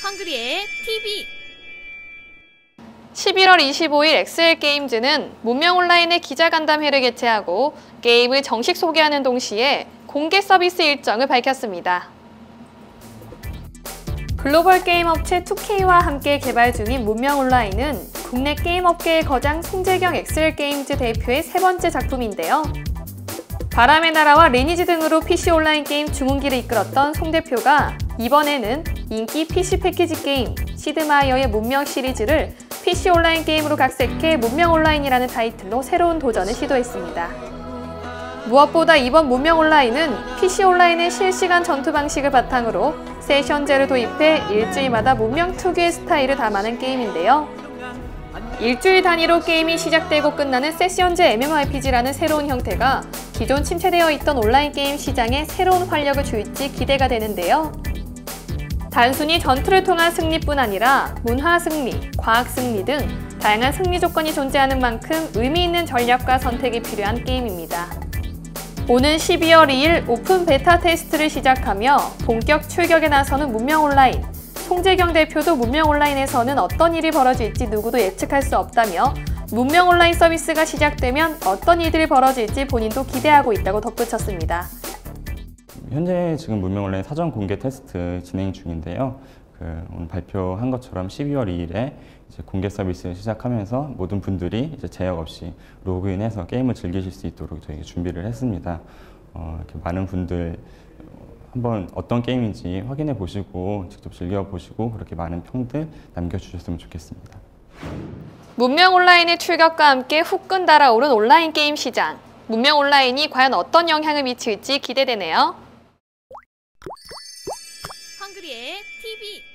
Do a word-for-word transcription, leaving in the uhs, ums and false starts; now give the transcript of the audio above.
헝그리의 티비. 십일월 이십오일 엑스엘게임즈는 문명온라인의 기자간담회를 개최하고 게임을 정식 소개하는 동시에 공개 서비스 일정을 밝혔습니다. 글로벌 게임 업체 투케이와 함께 개발 중인 문명온라인은 국내 게임 업계의 거장 송재경 엑스엘게임즈 대표의 세 번째 작품인데요. 바람의 나라와 리니지 등으로 피씨 온라인 게임 주문기를 이끌었던 송 대표가 이번에는 인기 피씨 패키지 게임 시드마이어의 문명 시리즈를 피씨 온라인 게임으로 각색해 문명온라인이라는 타이틀로 새로운 도전을 시도했습니다. 무엇보다 이번 문명온라인은 피씨 온라인의 실시간 전투 방식을 바탕으로 세션제를 도입해 일주일마다 문명 특유의 스타일을 담아낸 게임인데요. 일주일 단위로 게임이 시작되고 끝나는 세션제 엠엠오알피지라는 새로운 형태가 기존 침체되어 있던 온라인 게임 시장에 새로운 활력을 줄지 기대가 되는데요. 단순히 전투를 통한 승리뿐 아니라 문화 승리, 과학 승리 등 다양한 승리 조건이 존재하는 만큼 의미 있는 전략과 선택이 필요한 게임입니다. 오는 십이월 이일 오픈 베타 테스트를 시작하며 본격 출격에 나서는 문명온라인. 송재경 대표도 문명온라인에서는 어떤 일이 벌어질지 누구도 예측할 수 없다며 문명온라인 서비스가 시작되면 어떤 일들이 벌어질지 본인도 기대하고 있다고 덧붙였습니다. 현재 지금 문명온라인 사전 공개 테스트 진행 중인데요. 그 오늘 발표한 것처럼 십이월 이일에 이제 공개 서비스를 시작하면서 모든 분들이 이제 제약 없이 로그인해서 게임을 즐기실 수 있도록 저희가 준비를 했습니다. 어, 이렇게 많은 분들 한번 어떤 게임인지 확인해 보시고 직접 즐겨 보시고 그렇게 많은 평들 남겨주셨으면 좋겠습니다. 문명온라인의 출격과 함께 후끈 달아오른 온라인 게임 시장. 문명온라인이 과연 어떤 영향을 미칠지 기대되네요. 헝그리의 티비.